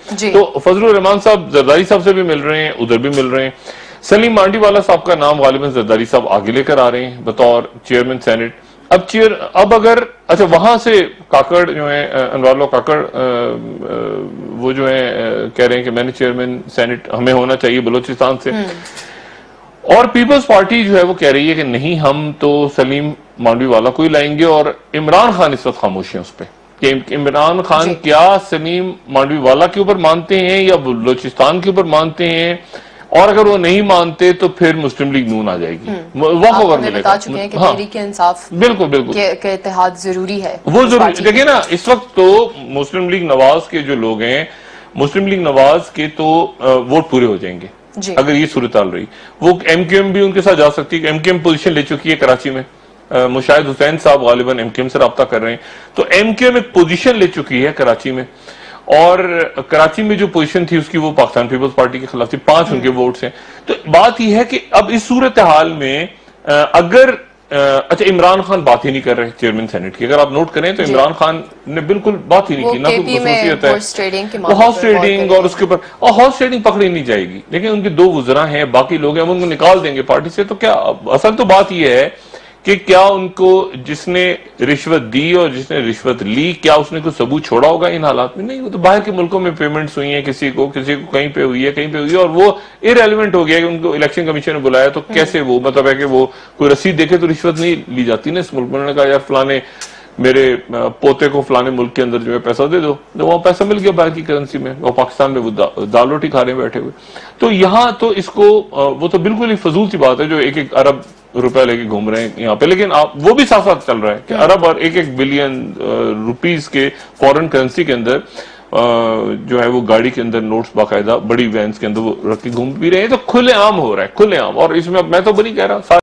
तो फजलुर रहमान साहब जरदारी साहब से भी मिल रहे हैं, उधर भी मिल रहे हैं। सलीम मांडीवाला साहब का नाम गालिबन जरदारी साहब आगे लेकर आ रहे हैं बतौर चेयरमैन सेनेट। अब अगर अच्छा वहां से काकड़ जो है अनवार काकड़ वो जो है कह रहे हैं कि मैंने चेयरमैन सेनेट हमें होना चाहिए बलोचिस्तान से, और पीपल्स पार्टी जो है वो कह रही है कि नहीं हम तो सलीम मांडवीवाला को ही लाएंगे। और इमरान खान इस वक्त खामोश है उस पर कि इमरान खान क्या सलीम मांडवीवाला के ऊपर मानते हैं या बलोचिस्तान के ऊपर मानते हैं, और अगर वो नहीं मानते तो फिर मुस्लिम लीग नून आ जाएगी। वक्त ओवर मिलेगा। बता चुके हैं कि तहरीक इंसाफ बिल्कुल बिल्कुल के इत्तेहाद जरूरी है, वो जरूरी। देखिए ना इस वक्त तो मुस्लिम लीग नवाज के जो लोग हैं, मुस्लिम लीग नवाज के तो वोट पूरे हो जाएंगे अगर ये सूरत हाल रही। वो एमक्यूएम भी उनके साथ जा सकती है। एमक्यूएम पोजीशन ले चुकी है कराची में, मुशाहिद हुसैन साहब गालिबन एमक्यूएम से राब्ता कर रहे हैं, तो एमक्यूएम एक पोजीशन ले चुकी है कराची में। और कराची में जो पोजीशन थी उसकी वो पाकिस्तान पीपल्स पार्टी के खिलाफ थी, 5 उनके वोट्स हैं। तो बात यह है कि अब इस सूरत हाल में अगर अच्छा इमरान खान बात ही नहीं कर रहे चेयरमैन सेनेट की, अगर आप नोट करें तो इमरान खान ने बिल्कुल बात ही नहीं की, ना कोई खसूसियत है हॉर्स ट्रेडिंग और उसके ऊपर, और हॉर्स ट्रेडिंग पकड़ी नहीं जाएगी। लेकिन उनके 2 वुज़रा हैं, बाकी लोग हैं, हम उनको निकाल देंगे पार्टी से। तो क्या असल तो बात यह है कि क्या उनको जिसने रिश्वत दी और जिसने रिश्वत ली क्या उसने कोई सबूत छोड़ा होगा इन हालात में? नहीं, वो तो बाहर के मुल्कों में पेमेंट्स हुई हैं, किसी को कहीं पे हुई है, कहीं पे हुई है, और वो इरेलीवेंट हो गया कि उनको इलेक्शन कमीशन ने बुलाया तो कैसे वो मतलब है कि वो कोई रसीद देखे तो रिश्वत नहीं ली जाती ना इस मुल्क में। उन्होंने कहा यार फलाने मेरे पोते को फलाने मुल्क के अंदर जो है पैसा दे दो, तो वहां पैसा मिल गया बाहर की करेंसी में, और पाकिस्तान में वो दाल रोटी खा रहे हैं बैठे हुए। तो यहाँ तो इसको वो तो बिल्कुल ही फजूल सी बात है जो 1-1 अरब रुपए लेके घूम रहे हैं यहाँ पे। लेकिन आप वो भी साथ साथ चल रहा है कि अरब और 1-1 बिलियन रुपीस के फॉरेन करेंसी के अंदर जो है वो गाड़ी के अंदर नोट्स बाकायदा बड़ी वैन्स के अंदर वो रख के घूम भी रहे हैं। तो खुलेआम हो रहा है, खुलेआम। और इसमें मैं तो बड़ी कह रहा